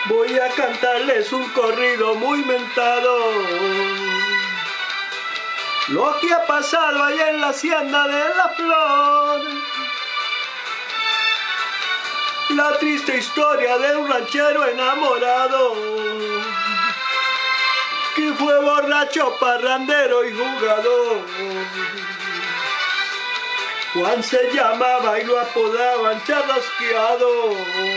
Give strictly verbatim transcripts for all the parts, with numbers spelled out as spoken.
Voy a cantarles un corrido muy mentado. Lo que ha pasado allá en la hacienda de la Flor. La triste historia de un ranchero enamorado que fue borracho, parrandero y jugador. Juan se llamaba y lo apodaban Charrasqueado.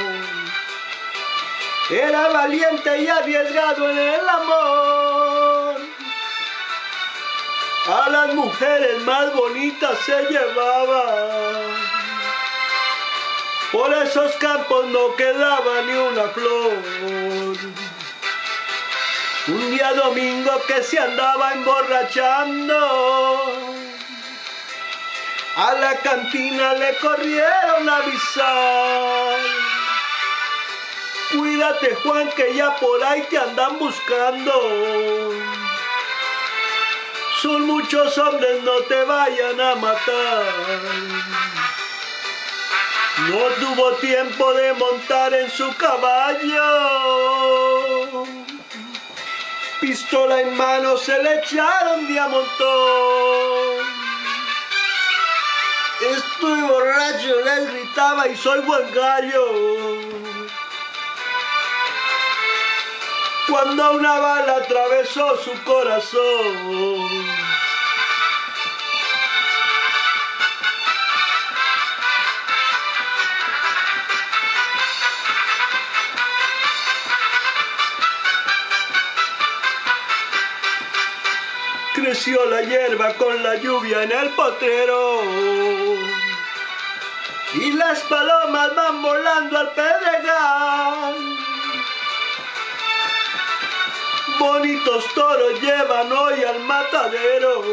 Era valiente y arriesgado en el amor. A las mujeres más bonitas se llevaba. Por esos campos no quedaba ni una flor. Un día domingo que se andaba emborrachando, a la cantina le corrieron a avisar. Cuídate, Juan, que ya por ahí te andan buscando. Son muchos hombres, no te vayan a matar. No tuvo tiempo de montar en su caballo. Pistola en mano se le echaron de a montón. Estoy borracho, le gritaba, y soy buen gallo. Cuando una bala atravesó su corazón. Creció la hierba con la lluvia en el potrero y las palomas van volando al pedregal. Bonitos toros llevan hoy al matadero.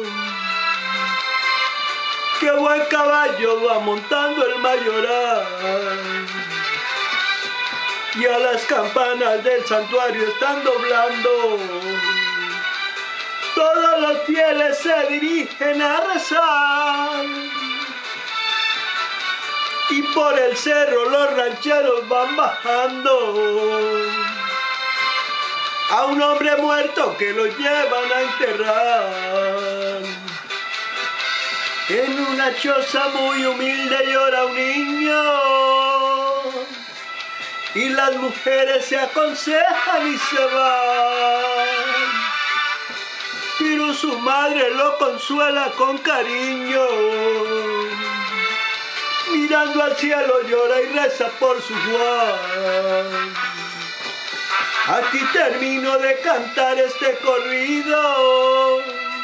Qué buen caballo va montando el mayoral. Y a las campanas del santuario están doblando. Todos los fieles se dirigen a rezar. Y por el cerro los rancheros van bajando a un hombre muerto que lo llevan a enterrar. En una choza muy humilde llora un niño y las mujeres se aconsejan y se van. Pero su madre lo consuela con cariño. Mirando al cielo llora y reza por su Juan. Aquí termino de cantar este corrido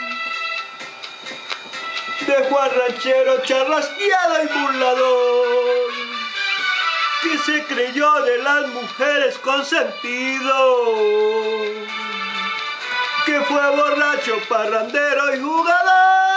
de Juan ranchero, charrasqueado y burlador, que se creyó de las mujeres consentido, que fue borracho, parrandero y jugador.